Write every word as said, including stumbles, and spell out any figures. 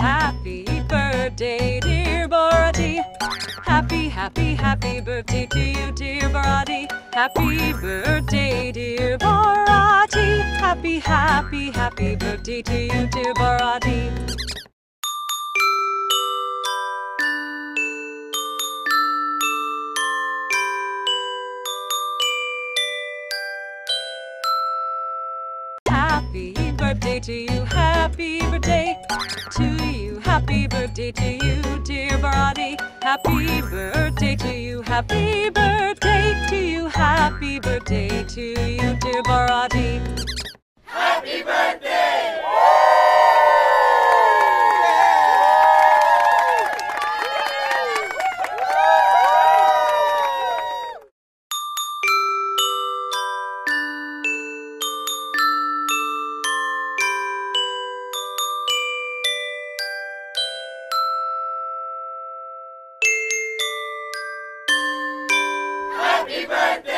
Happy birthday, dear Bharati. Happy, happy, happy birthday to you, dear Bharati. Happy birthday, dear Bharati. Happy, happy, happy birthday to you, dear Bharati. Happy birthday to you, happy birthday to you, happy birthday to you, dear Bharati. Happy birthday to you, happy birthday to you, happy birthday to you, dear Bharati. Happy birthday! Happy birthday!